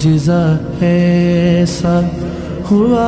मुअजिज़ा ऐसा हुआ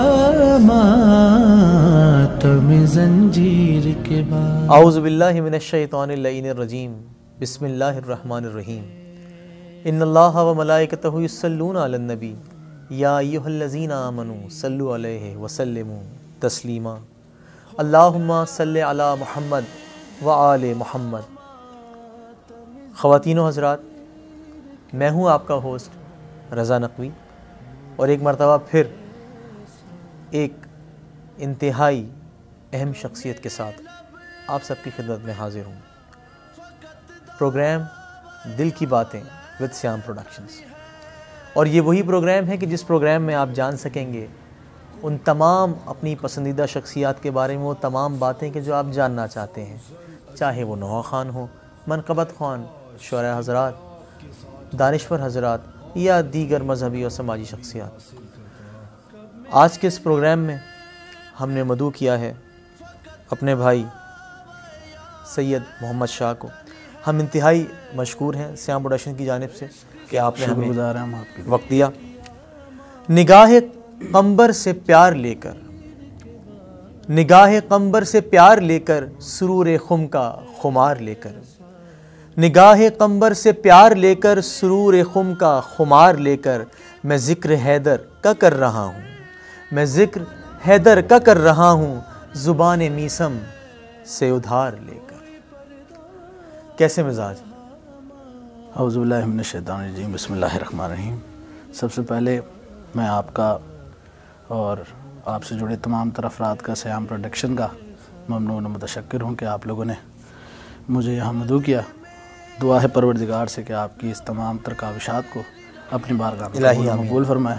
मातम ज़ंजीर के बाद। औज़ु बिल्लाहि मिनश शैतानिर लईनिर रजीम। बिस्मिल्लाहिर रहमानिर रहीम। इन्नल्लाहा व मलाइकतहु युस्सल्लूना अलन नबी या अय्युहल्लज़ीना आमनू सल्लु अलैहि व सल्लिमू तस्लीमा। अल्लाहुम्मा सल्लि अला मुहम्मद व आले मुहम्मद। ख़वातीन व हज़रात, मैं हूँ आपका होस्ट रज़ा नकवी और एक मरतबा फिर एक इंतहाई अहम शख्सियत के साथ आप सबकी खिदमत में हाज़िर हूँ। प्रोग्राम दिल की बातें विद श्याम प्रोडक्शंस, और ये वही प्रोग्राम है कि जिस प्रोग्राम में आप जान सकेंगे उन तमाम अपनी पसंदीदा शख्सियात के बारे में, वो तमाम बातें कि जो आप जानना चाहते हैं, चाहे वो नौहा ख़ान हो, मनक़बत ख़ान, शुअरा हज़रात, दानिश्वर हज़रात या दीगर मजहबी और समाजी शख्सियात। आज के इस प्रोग्राम में हमने मदऊ किया है अपने भाई सैयद मोहम्मद शाह को। हम इंतहाई मशकूर हैं श्याम प्रोडक्शन की जानिब से कि आपने हमें वक्त दिया। निगाह क़ंबर से प्यार लेकर, निगाह क़ंबर से प्यार लेकर, सुरूर खुम का खुमार लेकर, निगाह क़ंबर से प्यार लेकर, सुरूर खुम का खुमार लेकर, मैं ज़िक्र हैदर का कर रहा हूँ, मैं ज़िक्र हैदर का कर रहा हूँ, ज़ुबान मीसम से उधार लेकर। कैसे मिजाज? औज़ु बिल्लाहि मिनश शैतानिर रजीम। बिस्मिल्लाहिर रहमानिर रहीम। सबसे पहले मैं आपका और आपसे जुड़े तमाम अफराद का श्याम प्रोडक्शन का ममनून मुतशक्किर हूँ कि आप लोगों ने मुझे यहाँ मदऊ किया। दुआ है परवरदिगार से कि आपकी इस तमाम काविशात को अपनी बारगाह में कबूल फरमाए।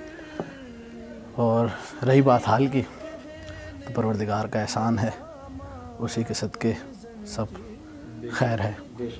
और रही बात हाल की, तो परवरदिगार का एहसान है, उसी के सदक़े सब खैर है।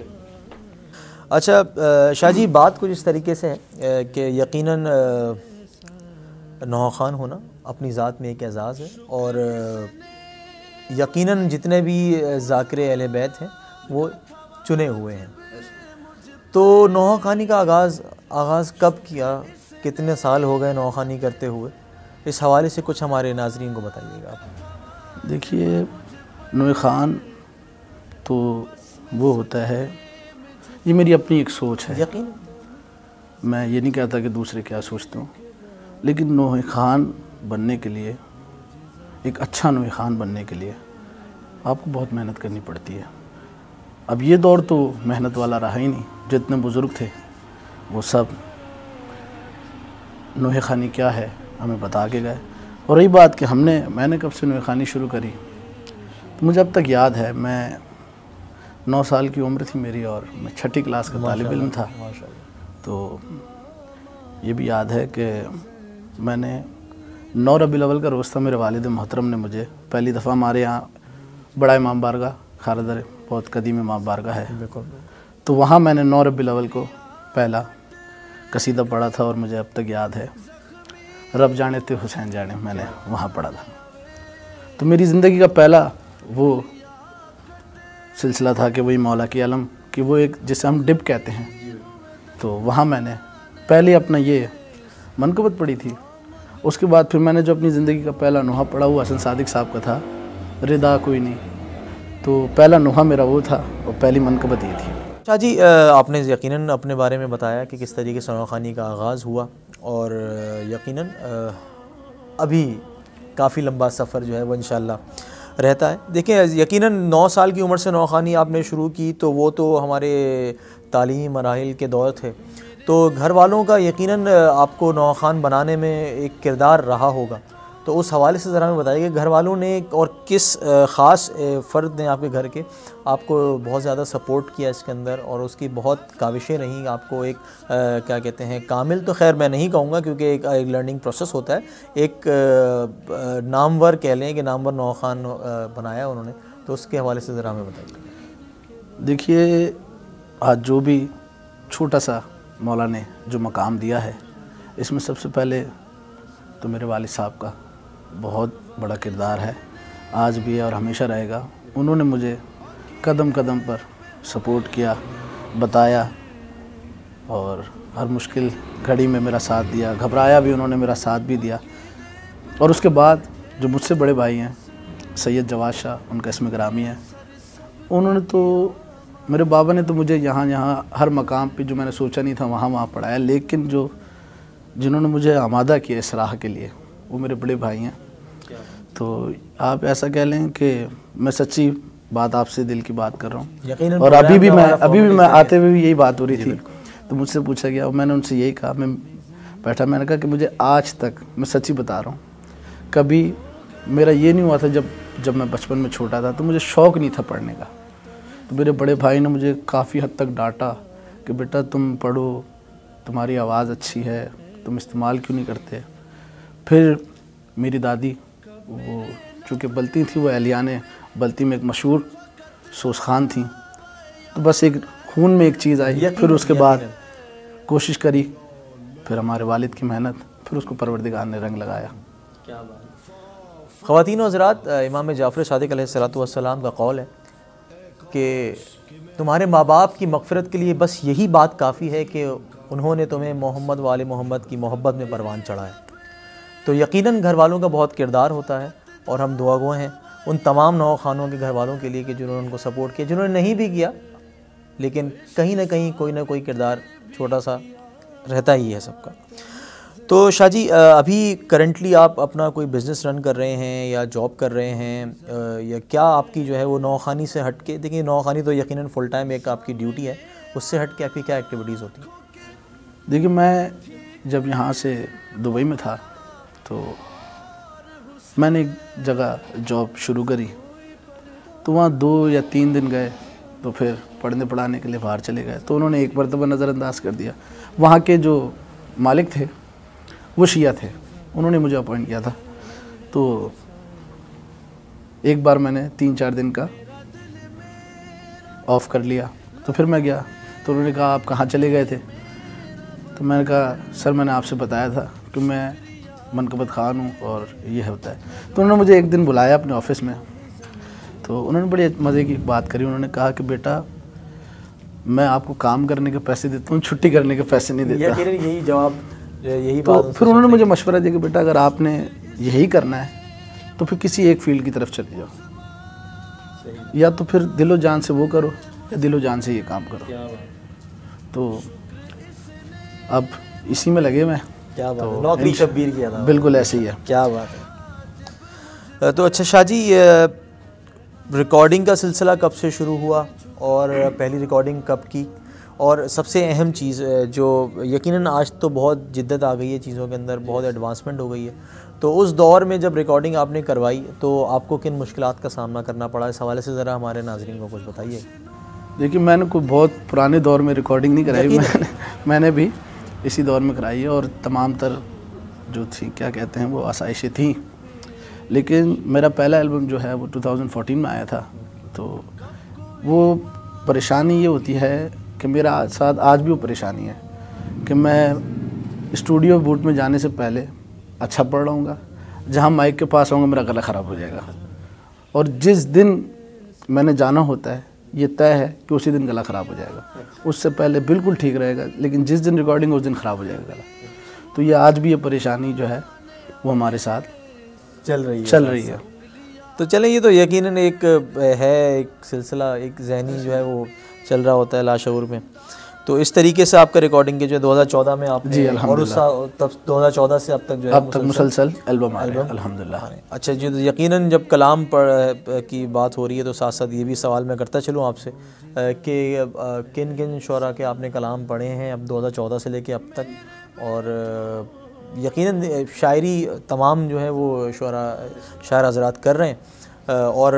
अच्छा शाह जी, बात कुछ इस तरीके से है कि यकीनन नौहा ख़ान होना अपनी ज़ात में एक एज़ाज़ है, और यकीनन जितने भी ज़ाकिर अहले बैत हैं वो चुने हुए हैं। तो नौहा ख़ानी का आगाज़ कब किया, कितने साल हो गए नौहा ख़ानी करते हुए, इस हवाले से कुछ हमारे नाज़रीन को बताइएगा आप। देखिए, नौहा ख़ान तो वो होता है, ये मेरी अपनी एक सोच है। यकीन मैं ये नहीं कहता कि दूसरे क्या सोचते हो, लेकिन नौहा ख़ान बनने के लिए, एक अच्छा नौहा ख़ान बनने के लिए आपको बहुत मेहनत करनी पड़ती है। अब ये दौर तो मेहनत वाला रहा ही नहीं। जितने बुज़ुर्ग थे वो सब नौहा ख़ानी क्या है हमें बता के गए। और रही बात कि मैंने कब से नौहा ख़ानी शुरू करी, तो मुझे अब तक याद है, मैं 9 साल की उम्र थी मेरी और मैं 6ठी क्लास का तालिब इल्म था। तो ये भी याद है कि मैंने 9 रबीउल अव्वल का रोज़ था, मेरे वालिद मोहतरम ने मुझे पहली दफ़ा, हमारे यहाँ बड़ा इमाम बारगाह खारदर बहुत कदीम इमाम बारगाह है, तो वहाँ मैंने 9 रबीउल अव्वल को पहला कसीदा पढ़ा था। और मुझे अब तक याद है, रब जाने ते हुसैन जाने, मैंने वहाँ पढ़ा था। तो मेरी ज़िंदगी का पहला वो सिलसिला था कि वही मौला की अलम कि वो एक जिसे हम डिप कहते हैं, तो वहाँ मैंने पहले अपना ये मनक़बत पढ़ी थी। उसके बाद फिर मैंने जो अपनी ज़िंदगी का पहला नोहा पढ़ा वो हसन सादिक साहब का था, रिदा कोई नहीं। तो पहला नोहा मेरा वो था और पहली मनक़बत ये थी। शाह जी, आपने यकीनन अपने बारे में बताया कि किस तरीके से नौहा ख़ानी का आगाज़ हुआ, और यकीनन अभी काफ़ी लंबा सफ़र जो है वो इंशाअल्लाह रहता है। देखिए, यकीनन 9 साल की उम्र से नौहा ख़ानी आपने शुरू की, तो वो तो हमारे तालीमी मराहिल के दौर थे, तो घर वालों का यकीनन आपको नौहा ख़ान बनाने में एक किरदार रहा होगा। तो उस हवाले से ज़रा हमें बताइए कि घर वालों ने और किस ख़ास फ़र्द ने आपके घर के आपको बहुत ज़्यादा सपोर्ट किया इसके अंदर, और उसकी बहुत काविशें रहीं आपको एक क्या कहते हैं, कामिल तो खैर मैं नहीं कहूँगा क्योंकि एक लर्निंग प्रोसेस होता है, एक नामवर कह लें कि नामवर नौहा ख़ान बनाया उन्होंने, तो उसके हवाले से ज़रा हमें बताइए। देखिए, आज जो भी छोटा सा मौला ने जो मकाम दिया है, इसमें सबसे पहले तो मेरे वालिद साहब का बहुत बड़ा किरदार है, आज भी है और हमेशा रहेगा। उन्होंने मुझे कदम कदम पर सपोर्ट किया, बताया और हर मुश्किल घड़ी में मेरा साथ दिया, घबराया भी उन्होंने, मेरा साथ भी दिया। और उसके बाद जो मुझसे बड़े भाई हैं सैयद जवाद शाह, उनका इसमें ग्रामी है, उन्होंने तो, मेरे बाबा ने तो मुझे यहाँ हर मकाम पे जो मैंने सोचा नहीं था वहाँ पढ़ाया, लेकिन जिन्होंने मुझे आमादा किया इस राह के लिए वो मेरे बड़े भाई हैं। तो आप ऐसा कह लें कि मैं सच्ची बात आपसे दिल की बात कर रहा हूँ। और अभी भी मैं आते हुए भी यही बात हो रही थी, तो मुझसे पूछा गया और मैंने उनसे यही कहा, मैं बैठा, मैंने कहा कि मुझे आज तक, मैं सच्ची बता रहा हूँ, कभी मेरा ये नहीं हुआ था जब मैं बचपन में छोटा था तो मुझे शौक़ नहीं था पढ़ने का। तो मेरे बड़े भाई ने मुझे काफ़ी हद तक डांटा कि बेटा तुम पढ़ो, तुम्हारी आवाज़ अच्छी है, तुम इस्तेमाल क्यों नहीं करते। फिर मेरी दादी, वो चूँकि बल्ती थी, वो एहलियाने बल्ती में एक मशहूर सोस खान थी, तो बस एक खून में एक चीज़ आई। फिर उसके बाद कोशिश करी, फिर हमारे वालिद की मेहनत, फिर उसको परवरदिगार ने रंग लगाया। क्या बात। ख़वातीन व हज़रात, इमाम जाफ़र सादिक़ अलैहिस्सलाम का कौल है कि तुम्हारे माँ बाप की मग़फ़िरत के लिए बस यही बात काफ़ी है कि उन्होंने तुम्हें मोहम्मद वाले मोहम्मद की मोहब्बत में परवान चढ़ाया। तो यकीनन घर वालों का बहुत किरदार होता है और हम दुआगो हैं उन तमाम नौ खानों के घर वालों के लिए कि जिन्होंने उनको सपोर्ट किया, जिन्होंने नहीं भी किया, लेकिन कहीं ना कहीं कोई ना कोई किरदार छोटा सा रहता ही है सबका। तो शाह जी, अभी करंटली आप अपना कोई बिज़नेस रन कर रहे हैं या जॉब कर रहे हैं, या क्या आपकी जो है वो नौखानी से हट के, देखिए नौखानी तो यकीनन फुल टाइम एक आपकी ड्यूटी है, उससे हट के आपकी क्या एक्टिविटीज़ होती हैं? देखिए, मैं जब यहाँ से दुबई में था तो मैंने एक जगह जॉब शुरू करी, तो वहाँ 2 या 3 दिन गए, तो फिर पढ़ने पढ़ाने के लिए बाहर चले गए, तो उन्होंने एक मरतबा नज़रअंदाज कर दिया। वहाँ के जो मालिक थे वो शिया थे, उन्होंने मुझे अपॉइंट किया था। तो एक बार मैंने 3-4 दिन का ऑफ़ कर लिया, तो फिर मैं गया, तो उन्होंने कहा आप कहाँ चले गए थे? तो मैंने कहा सर मैंने आपसे बताया था कि मैं मनकबत ख़ान हूँ और ये होता है। तो उन्होंने मुझे एक दिन बुलाया अपने ऑफ़िस में, तो उन्होंने बड़ी मज़े की बात करी। उन्होंने कहा कि बेटा मैं आपको काम करने के पैसे देता हूँ, छुट्टी करने के पैसे नहीं देता। यही जवाब, यही तो बात। फिर उन्होंने मुझे मशवरा दिया कि बेटा अगर आपने यही करना है तो फिर किसी एक फील्ड की तरफ चले जाओ, या तो फिर दिलो जान से वो करो या दिलो जान से ये काम करो। तो अब इसी में लगे मैं। क्या बात है, नौकरी शब्बीर किया था। बिल्कुल ऐसे ही है। क्या बात है। तो अच्छा शाह जी, रिकॉर्डिंग का सिलसिला कब से शुरू हुआ और पहली रिकॉर्डिंग कब की? और सबसे अहम चीज़ जो यकीनन आज तो बहुत जिद्दत आ गई है चीज़ों के अंदर, बहुत एडवांसमेंट हो गई है, तो उस दौर में जब रिकॉर्डिंग आपने करवाई तो आपको किन मुश्किलात का सामना करना पड़ा, इस हवाले से ज़रा हमारे नाज़रीन को कुछ बताइए। देखिए, मैंने कोई बहुत पुराने दौर में रिकॉर्डिंग नहीं कराई, मैंने भी इसी दौर में कराई है, और तमाम तर जो थी, क्या कहते हैं, वो आसाइशें थी। लेकिन मेरा पहला एल्बम जो है वो 2014 में आया था। तो वो परेशानी ये होती है कि मेरा साथ आज भी वो परेशानी है कि मैं स्टूडियो बूट में जाने से पहले अच्छा पढ़ रहूँगा, जहाँ माइक के पास आऊँगा मेरा गला ख़राब हो जाएगा, और जिस दिन मैंने जाना होता है ये तय है कि उसी दिन गला ख़राब हो जाएगा। उससे पहले बिल्कुल ठीक रहेगा, लेकिन जिस दिन रिकॉर्डिंग उस दिन ख़राब हो जाएगा गला। तो ये आज भी ये परेशानी जो है वो हमारे साथ चल रही है। तो चलें, ये तो यकीनन एक है, एक सिलसिला, एक ज़हनी जो है वो चल रहा होता है लाशऊर में। तो इस तरीके से आपका रिकॉर्डिंग के जो 2014 में आपने, जी और उस तब 2014 से अब तक जो है अब तक मुसलसल एल्बम आ रहे हैं अल्हम्दुलिल्लाह। अच्छा जी, तो यकीनन जब कलाम की बात हो रही है तो साथ साथ ये भी सवाल मैं करता चलूँ आपसे कि किन किन शुरा के आपने कलाम पढ़े हैं अब 2014 से लेके अब तक, और यकीनन शायरी तमाम जो है वो शायर हज़रात कर रहे हैं, और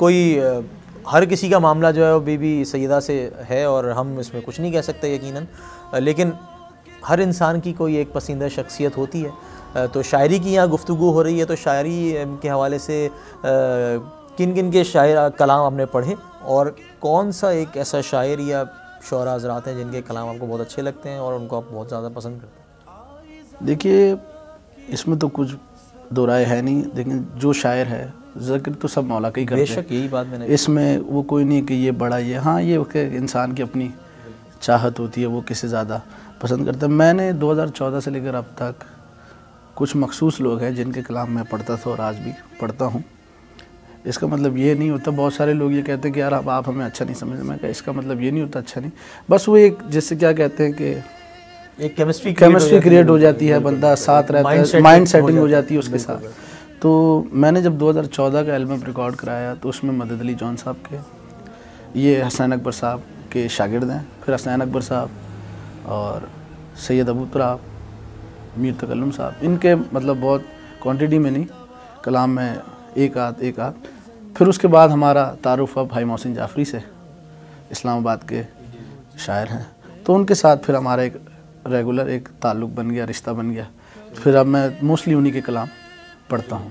हर किसी का मामला जो है वो बीबी सैयदा से है, और हम इसमें कुछ नहीं कह सकते यकीनन, लेकिन हर इंसान की कोई एक पसंदीदा शख्सियत होती है। तो शायरी की यहाँ गुफ्तगू हो रही है, तो शायरी के हवाले से किन किन के शायर कलाम आपने पढ़े, और कौन सा एक ऐसा शायर या शुरा हज़रात हैं जिनके कलाम आपको बहुत अच्छे लगते हैं और उनको आप बहुत ज़्यादा पसंद करते हैं? देखिए, इसमें तो कुछ दो राय है नहीं, लेकिन जो शायर है ज़िक्र तो सब मौला का ही करते हैं। बेशक, यही बात मैंने, इसमें वो कोई नहीं कि ये बड़ा, ये हाँ, ये इंसान की अपनी चाहत होती है वो किसे ज़्यादा पसंद करता है। मैंने 2014 से लेकर अब तक कुछ मखसूस लोग हैं जिनके कलाम मैं पढ़ता था और आज भी पढ़ता हूँ। इसका मतलब ये नहीं होता, बहुत सारे लोग ये कहते हैं कि यार अब आप हमें अच्छा नहीं समझ, मैं कहा इसका मतलब ये नहीं होता अच्छा नहीं, बस वो एक जैसे क्या कहते हैं कि एक केमिस्ट्री क्रिएट हो जाती है, बंदा साथ रहता है, माइंड सेटिंग हो जाती है उसके साथ। तो मैंने जब 2014 का एल्बम रिकॉर्ड कराया तो उसमें मदद अली जॉन साहब के, ये हसनैन अकबर साहब के शागिर्द हैं, फिर हसनैन अकबर साहब और सैयद अबू तुराब, मीर तकल्लुम साहब, इनके मतलब बहुत क्वांटिटी में नहीं, कलाम में एक आध। फिर उसके बाद हमारा तारुफ अब भाई मोहसिन जाफरी से, इस्लामाबाद के शायर हैं, तो उनके साथ फिर हमारा एक रेगुलर एक ताल्लुक़ बन गया, रिश्ता बन गया। फिर अब मैं मोस्टली उन्हीं के कलाम पढ़ता हूँ।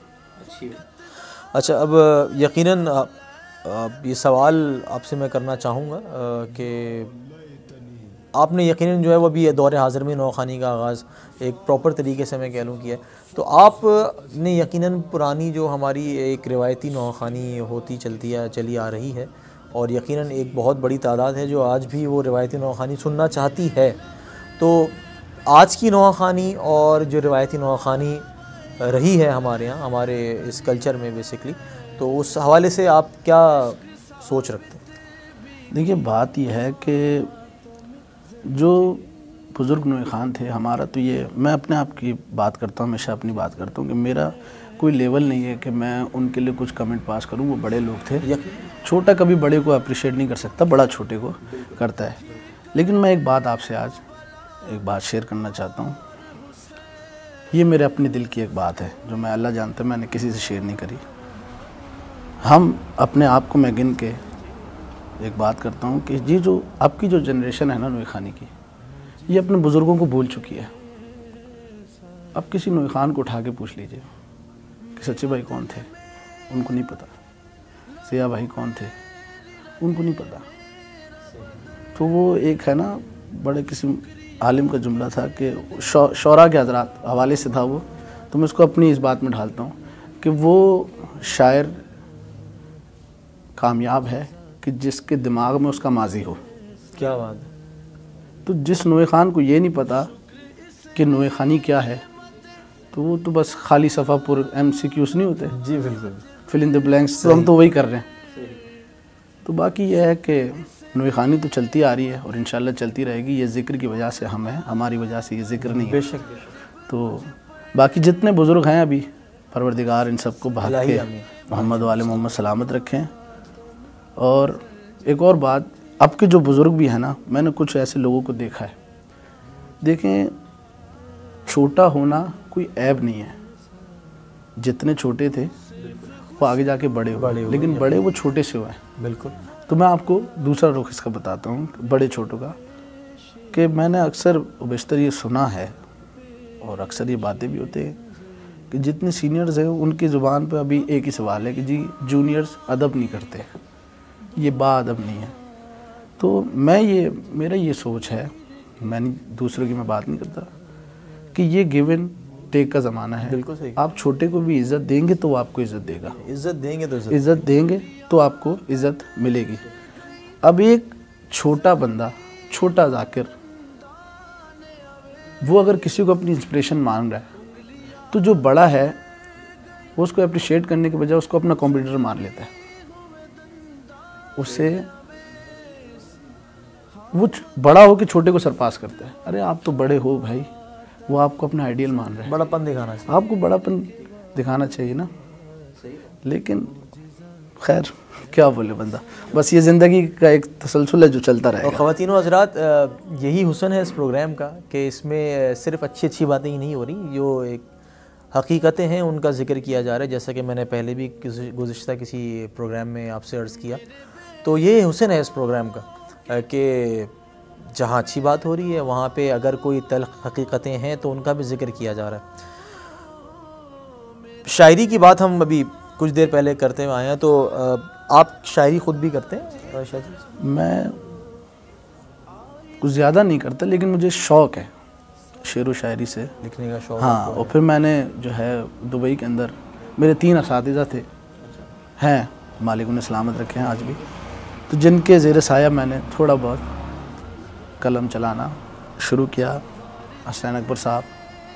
अच्छा, अब यकीनन ये सवाल आपसे मैं करना चाहूँगा कि आपने यकीनन जो है वो अभी दौर हाज़िर में नौखानी का आगाज़ एक प्रॉपर तरीके से मैं कह लूँ किया है, तो आपने यकीनन पुरानी जो हमारी एक रिवायती नौखानी होती चली आ रही है, और यकीनन एक बहुत बड़ी तादाद है जो आज भी वो रिवायती नौखानी सुनना चाहती है, तो आज की नौखानी और जो रिवायती नौखानी रही है हमारे यहाँ, हमारे इस कल्चर में बेसिकली, तो उस हवाले से आप क्या सोच रखते हैं? देखिए, बात यह है कि जो बुज़ुर्ग नूए ख़ान थे हमारा, तो ये मैं अपने आप की बात करता हूँ, हमेशा अपनी बात करता हूँ कि मेरा कोई लेवल नहीं है कि मैं उनके लिए कुछ कमेंट पास करूँ। वो बड़े लोग थे, छोटा कभी बड़े को अप्रिशिएट नहीं कर सकता, बड़ा छोटे को करता है। लेकिन मैं एक बात आपसे आज एक बात शेयर करना चाहता हूँ। ये मेरे अपने दिल की एक बात है जो मैं, अल्लाह जानता है, मैंने किसी से शेयर नहीं करी। हम अपने आप को मैं गिन के एक बात करता हूँ कि ये जो आपकी जो जनरेशन है ना नूए ख़ानी की, ये अपने बुज़ुर्गों को भूल चुकी है। अब किसी नूए ख़ान को उठा के पूछ लीजिए कि सच्चे भाई कौन थे, उनको नहीं पता। सिया भाई कौन थे, उनको नहीं पता। तो वो एक है ना, बड़े किसी आलिम का जुमला था कि शौरा के हज़रात हवाले से था वो, तो मैं उसको अपनी इस बात में ढालता हूँ कि वो शायर कामयाब है कि जिसके दिमाग में उसका माजी हो। क्या बात है। तो जिस नूए ख़ान को ये नहीं पता कि नूए ख़ानी क्या है, तो वो तो बस खाली सफ़ा पुर MCQs नहीं होते जी, बिल्कुल, फिल इन द ब्लैंक्स, तो हम तो वही कर रहे हैं। तो बाकी ये है कि नूए ख़ानी तो चलती आ रही है और इंशाल्लाह चलती रहेगी। ये ज़िक्र की वजह से हम हैं, हमारी वजह से ये ज़िक्र नहीं है। बेशक। तो बाकी जितने बुज़ुर्ग हैं अभी, परवरदिगार इन सबको भाग के मोहम्मद वाले मोहम्मद सलामत रखें। और एक और बात, अब के जो बुज़ुर्ग भी हैं ना, मैंने कुछ ऐसे लोगों को देखा है, देखें छोटा होना कोई ऐब नहीं है। जितने छोटे थे वो आगे जाके बड़े हुए, लेकिन बड़े वो छोटे से हुए हैं। बिल्कुल। तो मैं आपको दूसरा रुख इसका बताता हूँ बड़े छोटों का, कि मैंने अक्सर बेशतर ये सुना है और अक्सर ये बातें भी होते हैं कि जितने सीनियर्स हैं उनकी ज़ुबान पे अभी एक ही सवाल है कि जी जूनियर्स अदब नहीं करते, ये बाअदब नहीं है। तो मेरा ये सोच है, मैंने दूसरों की मैं बात नहीं करता, कि ये गिव एंड टेक का ज़माना है। बिल्कुल सही। आप छोटे को भी इज़्ज़त देंगे तो वो आपको इज़्ज़त देगा, इज़्ज़त देंगे तो आपको इज़्ज़त मिलेगी। अब एक छोटा बंदा, छोटा जाकिर, वो अगर किसी को अपनी इंस्पिरेशन मान रहा है, तो जो बड़ा है वो उसको अप्रिशिएट करने के बजाय उसको अपना कॉम्पिटिटर मान लेता है। उससे वो बड़ा हो के छोटे को सरपास करता है। अरे आप तो बड़े हो भाई, वो आपको अपना आइडियल मान रहा है। बड़ापन दिखाना चाहिए, आपको बड़ापन दिखाना चाहिए ना। लेकिन खैर क्या बोले बंदा, बस ये ज़िंदगी का एक तसलसल है जो चलता रहेगा। और ख़वातीनो हज़रात, यही हुस्न है इस प्रोग्राम का कि इसमें सिर्फ़ अच्छी अच्छी बातें ही नहीं हो रही, जो एक हकीकतें हैं उनका ज़िक्र किया जा रहा है। जैसा कि मैंने पहले भी गुज़िश्ता किसी प्रोग्राम में आपसे अर्ज़ किया, तो ये हुस्न है इस प्रोग्राम का कि जहाँ अच्छी बात हो रही है वहाँ पे अगर कोई तल्ख़ हकीकतें हैं तो उनका भी ज़िक्र किया जा रहा है। शायरी की बात हम अभी कुछ देर पहले करते हुए आए हैं, तो आप शायरी ख़ुद भी करते हैं? मैं कुछ ज़्यादा नहीं करता, लेकिन मुझे शौक़ है शेर व शायरी से लिखने का शौक़। हाँ, और फिर मैंने जो है दुबई के अंदर मेरे 3 असातिज़ा थे, हैं मालिक उन्हें सलामत रखे हैं आज भी, तो जिनके ज़ेर साया मैंने थोड़ा बहुत कलम चलाना शुरू किया। हसनैन अकबर साहब,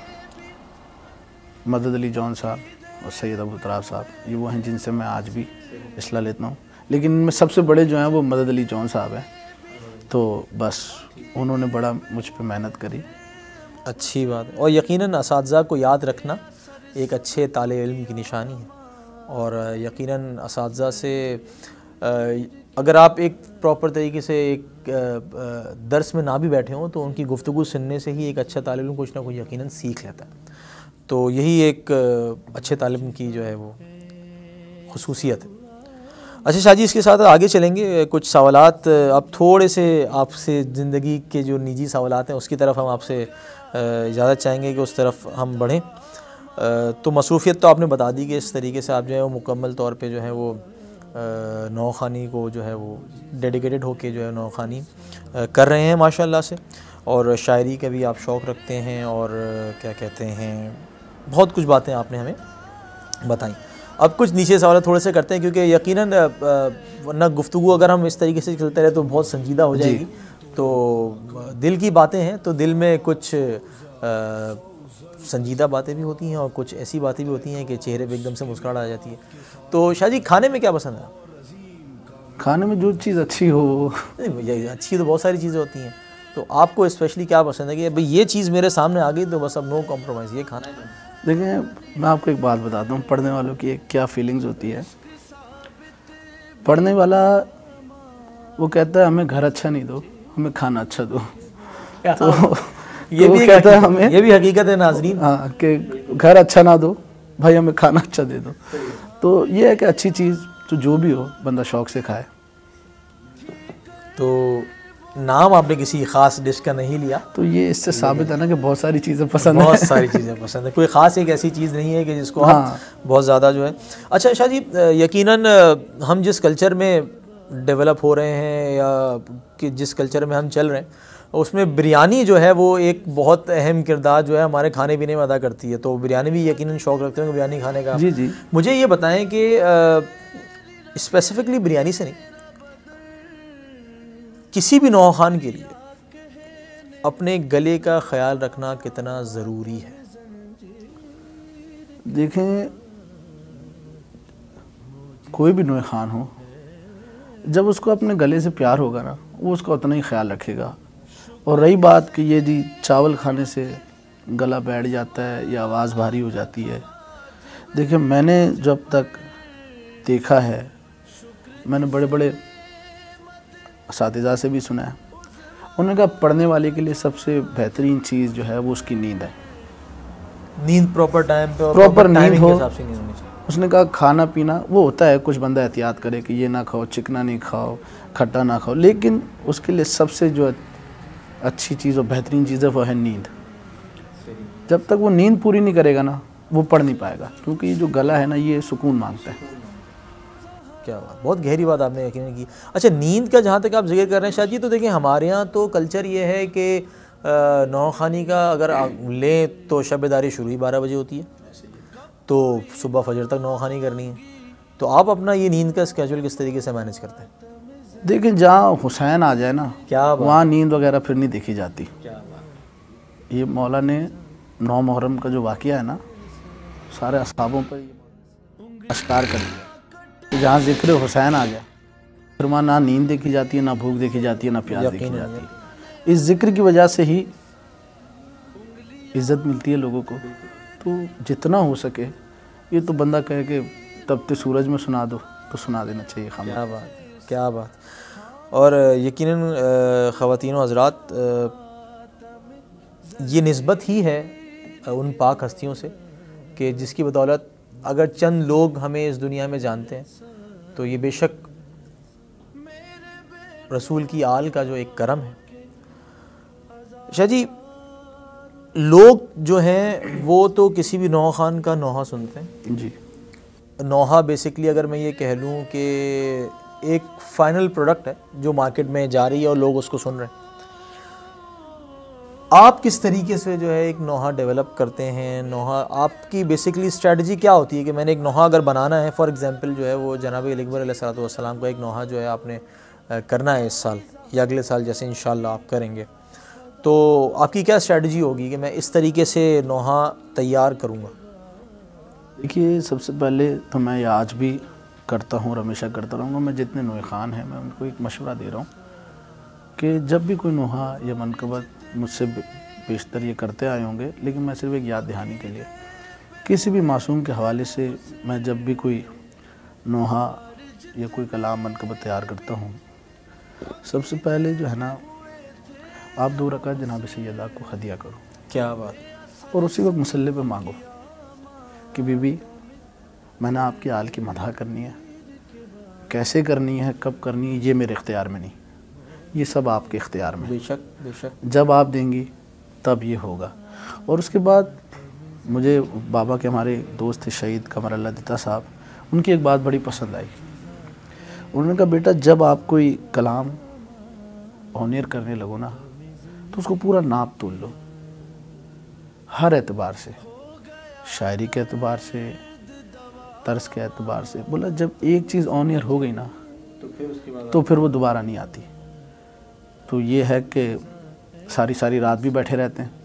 मदद अली जॉन साहब और सैयद अबू तराब साहब, ये वो हैं जिनसे मैं आज भी इस्लाह लेता हूँ। लेकिन इनमें सबसे बड़े जो हैं वो मदद अली जॉन साहब हैं। तो बस उन्होंने बड़ा मुझ पे मेहनत करी। अच्छी बात है। और यकीनन असातिज़ा को याद रखना एक अच्छे ताले इल्म की निशानी है। और यकीनन असातिज़ा से अगर आप एक प्रॉपर तरीके से एक दर्स में ना भी बैठे हों तो उनकी गुफ्तगू सुनने से ही एक अच्छा तालिब इल्म कुछ ना कुछ यकीनन सीख लेता है। तो यही एक अच्छे तालिब इल्म की जो है वो खुसूसियत है। अच्छा शाह जी, इसके साथ आगे चलेंगे। कुछ सवालात अब थोड़े से आपसे ज़िंदगी के जो निजी सवालात हैं उसकी तरफ हम आपसे इजाज़त चाहेंगे कि उस तरफ हम बढ़ें। तो मसरूफ़ियत तो आपने बता दी कि इस तरीके से आप जो है वो मुकम्मल तौर पे जो है वो नौखानी को जो है वो डेडिकेटेड होके जो है नौखानी कर रहे हैं माशाल्लाह से। और शायरी का भी आप शौक़ रखते हैं और क्या कहते हैं, बहुत कुछ बातें आपने हमें बताई। अब कुछ नीचे सवाल थोड़े से करते हैं क्योंकि यकीनन वरना गुफ्तगू अगर हम इस तरीके से चलते रहे तो बहुत संजीदा हो जाएगी। तो दिल की बातें हैं तो दिल में कुछ संजीदा बातें भी होती हैं और कुछ ऐसी बातें भी होती हैं कि चेहरे पे एकदम से मुस्कुराहट आ जाती है। तो शाह जी, खाने में क्या पसंद है? खाने में जो चीज़ अच्छी हो। नहीं, अच्छी तो बहुत सारी चीज़ें होती हैं, तो आपको स्पेशली क्या पसंद है कि भाई ये चीज़ मेरे सामने आ गई तो बस अब नो कॉम्प्रोमाइज़, ये खाना है? देखिए, मैं आपको एक बात बताता हूँ, पढ़ने वालों की एक क्या फीलिंग्स होती है। पढ़ने वाला वो कहता है हमें घर अच्छा नहीं दो, हमें खाना अच्छा दो। तो ये भी कहता है हमें, ये भी हकीकत है नाज़रीन। हाँ, कि घर अच्छा ना दो भाई, हमें खाना अच्छा दे दो। तो ये है कि अच्छी चीज़ तो जो भी हो बंदा शौक़ से खाए। तो नाम आपने किसी ख़ास डिश का नहीं लिया, तो ये इससे साबित है ना कि बहुत सारी चीज़ें पसंद हैं। बहुत सारी चीज़ें पसंद है, कोई ख़ास एक ऐसी चीज़ नहीं है कि जिसको आप बहुत ज़्यादा जो है। अच्छा शाह जी, यकीनन हम जिस कल्चर में डेवलप हो रहे हैं या कि जिस कल्चर में हम चल रहे हैं उसमें बिरयानी जो है वो एक बहुत अहम किरदार जो है हमारे खाने पीने में अदा करती है। तो बिरयानी भी यकीनन शौक़ रखते हैं बिरयानी खाने का? जी जी। मुझे ये बताएं कि स्पेसिफिकली बिरयानी से नहीं, किसी भी नौखान के लिए अपने गले का ख्याल रखना कितना ज़रूरी है? देखें, कोई भी नौखान हो, जब उसको अपने गले से प्यार होगा ना, वो उसका उतना ही ख्याल रखेगा। और रही बात कि ये जी चावल खाने से गला बैठ जाता है या आवाज़ भारी हो जाती है, देखिए मैंने जब तक देखा है, मैंने बड़े बड़े असातिज़ा से भी सुना है, उन्होंने कहा पढ़ने वाले के लिए सबसे बेहतरीन चीज़ जो है वो उसकी नींद है। नींद प्रॉपर टाइम पे और प्रॉपर नींद हो। हिसाब से नींद होनी चाहिए। उसने कहा खाना पीना वो होता है, कुछ बंदा एहतियात करे कि ये ना खाओ, चिकना नहीं खाओ, खट्टा ना खाओ, लेकिन उसके लिए सबसे जो अच्छी चीज़ और बेहतरीन चीज़ है वो है नींद। जब तक वो नींद पूरी नहीं करेगा ना, वो पढ़ नहीं पाएगा, क्योंकि ये जो गला है ना, ये सुकून मांगता है। क्या बात, बहुत गहरी बात आपने यकीन की। अच्छा, नींद का जहाँ तक आप जिक्र कर रहे हैं शाह जी, तो देखिए हमारे यहाँ तो कल्चर ये है कि नौखानी का अगर लें तो शबेदारी शुरू ही 12 बजे होती है, तो सुबह फजर तक नौखानी करनी है। तो आप अपना ये नींद का स्केड्यूल किस तरीके से मैनेज करते हैं? देखिए, जहाँ हुसैन आ जाए ना, क्या वहाँ नींद वगैरह फिर नहीं देखी जाती। क्या बात। ये मौला ने 9 मुहर्रम का जो वाक़या है ना, सारे असहाबों पर अश्कार कर दिया। जहाँ ज़िक्र हुसैन आ गया, फिर वहाँ ना नींद देखी जाती है, ना भूख देखी जाती है, ना प्यास देखी जाती है। इस ज़िक्र की वजह से ही इज़्ज़त मिलती है लोगों को। तो जितना हो सके, ये तो बंदा कहे कि तबते सूरज में सुना दो तो सुना देना चाहिए। क्या बात, क्या बात। और यकीनन ख़वातीन व हज़रात, ये निस्बत ही है उन पाक हस्तियों से कि जिसकी बदौलत अगर चंद लोग हमें इस दुनिया में जानते हैं, तो ये बेशक रसूल की आल का जो एक करम है। शाह जी, लोग जो हैं वो तो किसी भी नौखान का नौहा सुनते हैं जी। नौहा बेसिकली अगर मैं ये कह लूँ कि एक फाइनल प्रोडक्ट है जो मार्केट में जा रही है और लोग उसको सुन रहे हैं। आप किस तरीके से जो है एक नौहा डेवलप करते हैं? नौहा आपकी बेसिकली स्ट्रेटजी क्या होती है कि मैंने एक नौहा अगर बनाना है, फॉर एग्जांपल जो है वो जनाब अली अकबर अलैहिस्सलातु वस्सलाम का एक नौहा जो है आपने करना है इस साल या अगले साल जैसे इंशाल्लाह आप करेंगे, तो आपकी क्या स्ट्रेटजी होगी कि मैं इस तरीके से नोहा तैयार करूँगा? देखिए, सबसे पहले तो मैं ये आज भी करता हूँ और हमेशा करता रहूँगा, मैं जितने नोहे खान हैं मैं उनको एक मशवरा दे रहा हूँ कि जब भी कोई नोहा या मनकबत मुझसे बेशतर ये करते आए होंगे, लेकिन मैं सिर्फ एक याद दहानी के लिए किसी भी मासूम के हवाले से मैं जब भी कोई नोहा या कोई कलाम मनकबत तैयार करता हूँ, सबसे पहले जो है ना, आप 2 रकात जनाब सैयदा को हदिया करो। क्या बात। और उसी वक्त मुसल्ले पे मांगो कि बीबी, मैंने आपकी आल की मदह करनी है, कैसे करनी है, कब करनी है, ये मेरे इख्तियार में नहीं, ये सब आपके इख्तियार में। बेशक बेशक। जब आप देंगी तब ये होगा। और उसके बाद मुझे बाबा के हमारे दोस्त थे शहीद कमर अल्लाह दिता साहब, उनकी एक बात बड़ी पसंद आई। उन्होंने कहा, बेटा जब आप कोई कलाम ऑनियर करने लगो ना, तो उसको पूरा नाप तोल लो, हर एतबार से, शायरी के एतबार से, तर्ज के एतबार से। बोला जब एक चीज़ ऑनियर हो गई ना, तो फिर वो दोबारा नहीं आती। तो ये है कि सारी सारी रात भी बैठे रहते हैं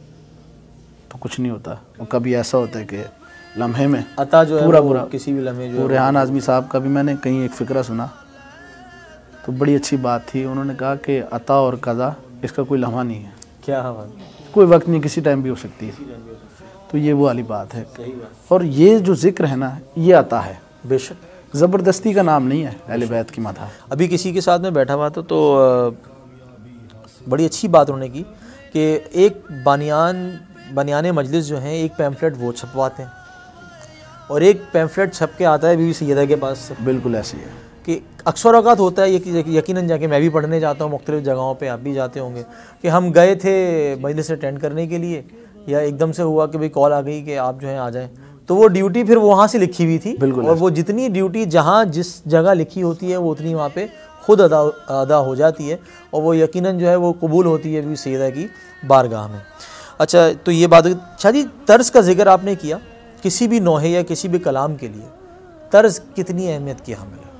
तो कुछ नहीं होता, और कभी ऐसा होता है कि लम्हे में अता जो है पूरा किसी भी लम्हे जो रेहान आज़मी साहब का भी मैंने कहीं एक फ़िक्रा सुना, तो बड़ी अच्छी बात थी। उन्होंने कहा कि अता और कज़ा इसका कोई लम्हा नहीं है। क्या बात। कोई वक्त नहीं, किसी टाइम भी हो सकती है। तो ये वो वाली बात है। और ये जो जिक्र है ना, ये अता है, बेशक, ज़बरदस्ती का नाम नहीं है अहले बैत की मदह। अभी किसी के साथ में बैठा हुआ था तो बड़ी अच्छी बात उन्होंने की कि एक बनियान मजलिस जो हैं एक पैम्फलेट वो छपवाते हैं और एक पैम्फलेट छप के आता है बीबी सैयदा के पास से। बिल्कुल ऐसी है कि अक्सर औक़ात होता है, यकीनन जाके मैं भी पढ़ने जाता हूँ मुख्तलिफ़ जगहों पे, आप भी जाते होंगे, कि हम गए थे मजलिस अटेंड करने के लिए, या एकदम से हुआ कि भाई कॉल आ गई कि आप जो हैं आ जाएं, तो वो ड्यूटी फिर वहाँ से लिखी हुई थी। और वो जितनी ड्यूटी जहाँ जिस जगह लिखी होती है वो उतनी वहाँ पे खुद अदा हो जाती है, और वो यकीनन जो है वो कबूल होती है बीबी सैयदा की बारगाह में। अच्छा, तो ये बात शादी तर्ज का जिक्र आपने किया, किसी भी नोहे या किसी भी कलाम के लिए तर्ज कितनी अहमियत की हामिल है?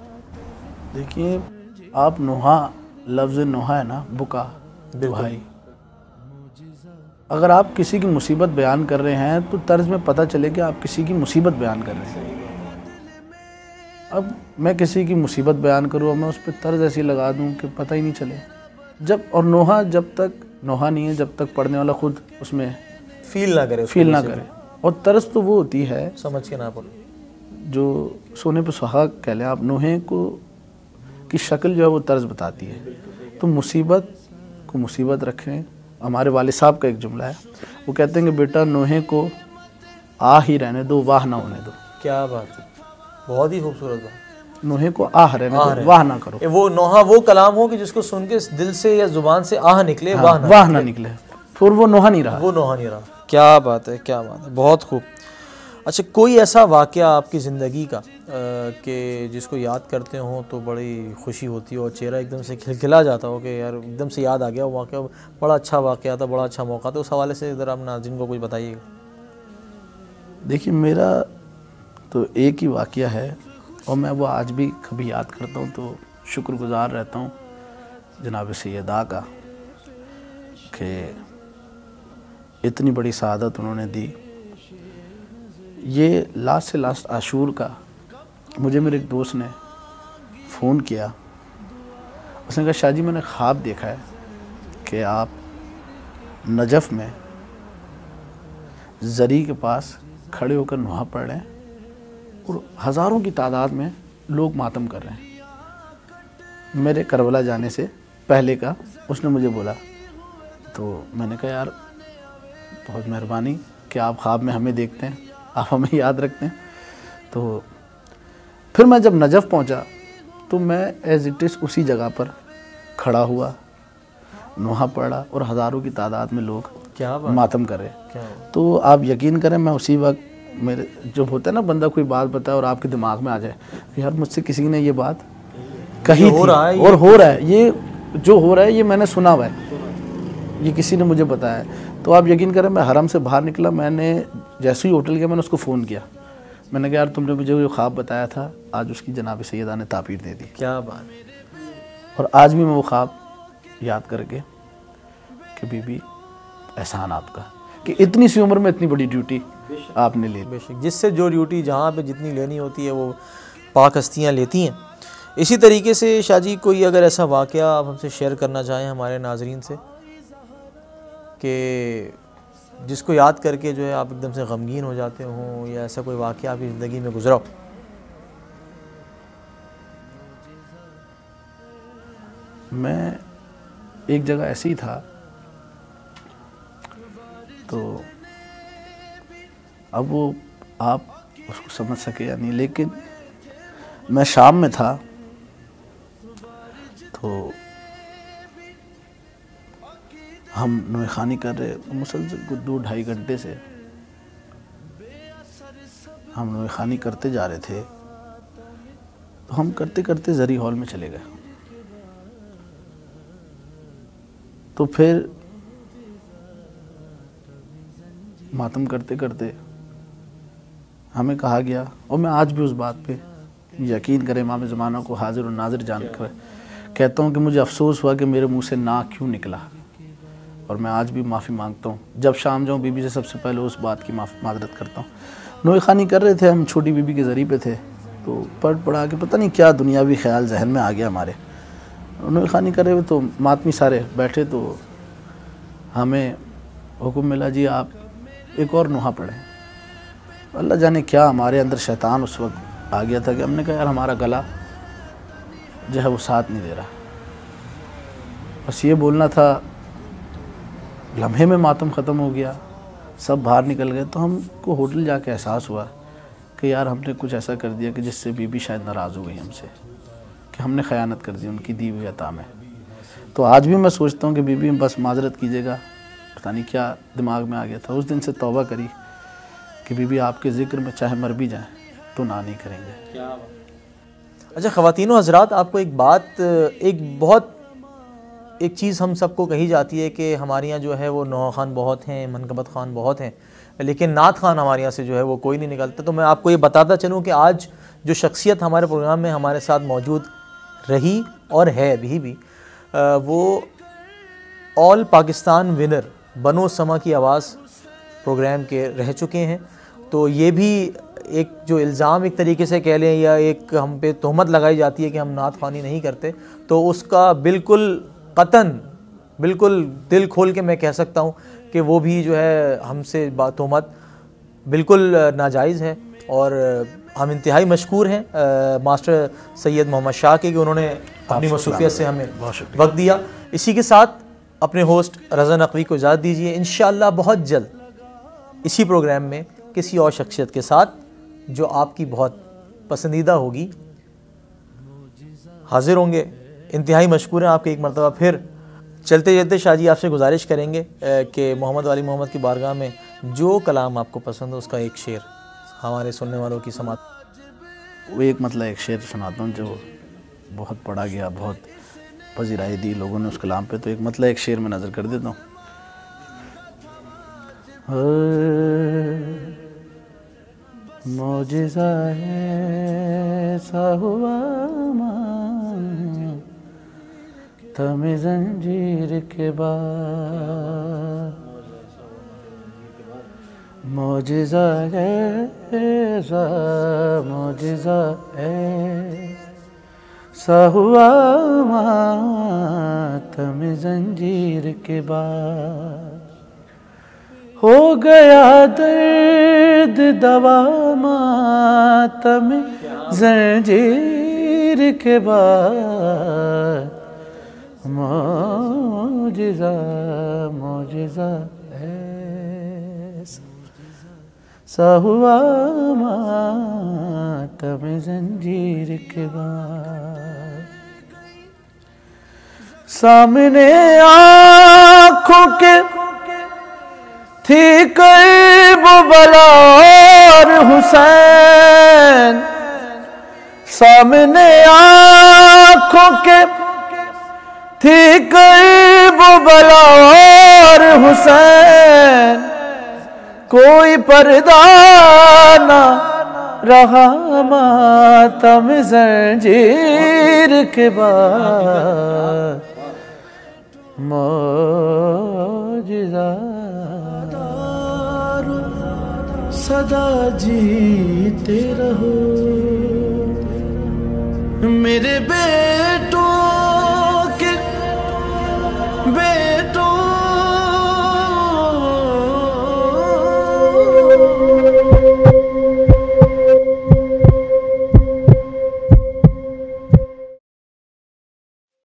देखिए, आप नोहा, लफ्ज़ नोहा है ना, बुका, दुहाई, अगर आप किसी की मुसीबत बयान कर रहे हैं तो तर्ज में पता चले कि आप किसी की मुसीबत बयान कर रहे हैं। अब मैं किसी की मुसीबत बयान करूँ और मैं उस पर तर्ज ऐसी लगा दूँ कि पता ही नहीं चले। जब और नोहा जब तक नोहा नहीं है जब तक पढ़ने वाला खुद उसमें फील ना करे। और तर्ज तो वो होती है, समझ के ना पढ़ो, जो सोने पे सुहाग कह लें आप, नोहे को की शक्ल जो है वो तर्ज बताती है। तो मुसीबत को मुसीबत रखें। हमारे वालिद साहब का एक जुमला है, वो कहते हैं कि बेटा नोहे को आ ही रहने दो, वाह ना होने दो। क्या बात है, बहुत ही खूबसूरत बात। नोहे को आह रहने दो, वाह ना करो। वो नोहा वो कलाम हो कि जिसको सुन के दिल से या जुबान से आह निकले, वाह ना निकले, फिर वो नोहा नहीं रहा। क्या बात है, क्या बात है, बहुत खूब। अच्छा, कोई ऐसा वाक़या आपकी ज़िंदगी का कि जिसको याद करते हो तो बड़ी खुशी होती है और चेहरा एकदम से खिलखिला जाता हो कि यार एकदम से याद आ गया वो वाक़या, बड़ा अच्छा वाक़या था, बड़ा अच्छा मौका था, उस हवाले से ज़रा आप नाज़रीन को कुछ बताइएगा। देखिए, मेरा तो एक ही वाक़या है और मैं वो आज भी कभी याद करता हूँ तो शुक्रगुज़ार रहता हूँ जनाब सैयदा का कि इतनी बड़ी सआदत उन्होंने दी। ये लास्ट से लास्ट आशूर का मुझे मेरे एक दोस्त ने फ़ोन किया। उसने कहा, शाह जी मैंने ख्वाब देखा है कि आप नजफ़ में ज़री के पास खड़े होकर नोहा पढ़ रहे हैं और हज़ारों की तादाद में लोग मातम कर रहे हैं। मेरे करबला जाने से पहले का उसने मुझे बोला। तो मैंने कहा, यार बहुत मेहरबानी कि आप ख्वाब में हमें देखते हैं, आप हमें याद रखते हैं। तो फिर मैं जब नजफ़ पहुंचा तो मैं एज़ इट इज़ उसी जगह पर खड़ा हुआ, नोहा पड़ा और हज़ारों की तादाद में लोग मातम कर रहे। तो आप यकीन करें, मैं उसी वक्त मेरे जो होता है ना, बंदा कोई बात बताए और आपके दिमाग में आ जाए, यार मुझसे किसी ने ये बात कही थी और हो रहा है, ये जो हो रहा है ये मैंने सुना हुआ है, ये किसी ने मुझे बताया। तो आप यकीन करें, मैं हरम से बाहर निकला, मैंने जैसे ही होटल गया मैंने उसको फ़ोन किया। मैंने कहा, यार तुमने मुझे जो ख्वाब बताया था आज उसकी जनाब सैयदा ने ताबीर दे दी। क्या बात। और आज भी मैं वो ख्वाब याद करके कि बीबी एहसान आपका कि इतनी सी उम्र में इतनी बड़ी ड्यूटी आपने ली। बेशक, जिससे जो ड्यूटी जहाँ पे जितनी लेनी होती है वो पाक हस्तियाँ लेती हैं। इसी तरीके से शाह जी कोई अगर ऐसा वाक़या आप हमसे शेयर करना चाहें हमारे नाजरीन से कि जिसको याद करके जो है आप एकदम से गमगीन हो जाते हों, या ऐसा कोई वाक़या आपकी ज़िंदगी में गुजरा हो? मैं एक जगह ऐसे ही था, तो अब वो आप उसको समझ सके या नहीं, लेकिन मैं शाम में था, तो हम नोएखानी कर रहे, मुसलसल कुछ 2-2.5 घंटे से हम नोएखानी करते जा रहे थे। तो हम करते करते जरी हॉल में चले गए। तो फिर मातम करते करते हमें कहा गया, और मैं आज भी उस बात पे यकीन करें इमाम ज़माना को हाजिर और नाजिर जानकर कहता हूँ कि मुझे अफसोस हुआ कि मेरे मुंह से ना क्यों निकला, और मैं आज भी माफ़ी मांगता हूँ। जब शाम जाऊँ बीबी से सबसे पहले उस बात की माजरत करता हूँ। नोएखानी कर रहे थे हम, छोटी बीबी के ज़रिए पे थे, तो पढ़ा के पता नहीं क्या दुनियावी ख्याल जहन में आ गया हमारे। नोएखानी कर रहे हुए तो मातमी सारे बैठे, तो हमें हुक्म मिला जी आप एक और नुहा पढ़ें। अल्लाह जाने क्या हमारे अंदर शैतान उस वक्त आ गया था कि हमने कहा यार हमारा गला जो है वो साथ नहीं दे रहा, बस ये बोलना था। लम्हे में मातम ख़त्म हो गया, सब बाहर निकल गए। तो हमको होटल जाके एहसास हुआ कि यार हमने कुछ ऐसा कर दिया कि जिससे बीबी शायद नाराज़ हो गई हमसे, कि हमने ख़यानत कर दी उनकी दी हुई अता में। तो आज भी मैं सोचता हूँ कि बीबी बस माजरत कीजिएगा, पता नहीं क्या दिमाग में आ गया था। उस दिन से तौबा करी कि बीबी आपके ज़िक्र में चाहे मर भी जाएँ तो ना नहीं करेंगे। अच्छा ख़वातीनो हज़रात, आपको एक बात, एक चीज़ हम सबको कही जाती है कि हमारे यहाँ जो है वो नौहा ख़ान बहुत हैं, मनकबत ख़ान बहुत हैं, लेकिन नात ख़ान हमारे यहाँ से जो है वो कोई नहीं निकलता। तो मैं आपको ये बताता चलूँ कि आज जो शख्सियत हमारे प्रोग्राम में हमारे साथ मौजूद रही और है अभी भी, वो ऑल पाकिस्तान विनर बनो समा की आवाज़ प्रोग्राम के रह चुके हैं। तो ये भी एक जो इल्ज़ाम एक तरीके से कह लें, या एक हम पे तोहमत लगाई जाती है कि हम नात ख़वानी नहीं करते, तो उसका बिल्कुल कतन, बिल्कुल दिल खोल के मैं कह सकता हूँ कि वो भी जो है हमसे तोहमत बिल्कुल नाजायज़ है। और हम इंतहाई मशकूर हैं मास्टर सैयद मोहम्मद शाह के कि उन्होंने अपनी मसरूफियत से हमें वक्त दिया। इसी के साथ अपने होस्ट रज़ा नकवी को इजाज़त दीजिए। इंशाअल्लाह बहुत जल्द इसी प्रोग्राम में किसी और शख्सियत के साथ जो आपकी बहुत पसंदीदा होगी हाजिर होंगे। इंतहाई मशकूर हैं आपके एक मरतबा फिर। चलते चलते शाह जी आपसे गुजारिश करेंगे कि मोहम्मद वाली मोहम्मद की बारगाह में जो कलाम आपको पसंद हो उसका एक शेर हमारे सुनने वालों की समात। वो एक मतलब एक शेर सुनाता हूँ जो बहुत पढ़ा गया, बहुत पजीराई दी लोगों ने उस कलाम पे, तो एक मतलब एक शेर में नज़र कर देता हूँ। मौजिज़ा ऐसा हुआ तमे ज़ंजीर के बाद, मौजिज़ा ऐसा, मौजिज़ा ऐसा हुआ तमे ज़ंजीर के बाद, हो गया दर्द दवा मातम ज़ंजीर के बाद, मौजिज़ा मौजिज़ा ऐसा हुआ मातम ज़ंजीर के बाद, सामने आँखों के थी करबला और हुसैन, सामने आँखों के थी करबला और हुसैन, कोई पर्दा ना रहा मातम जंजीर के बाद, मौजिज़ा सदा जीते रहो मेरे बे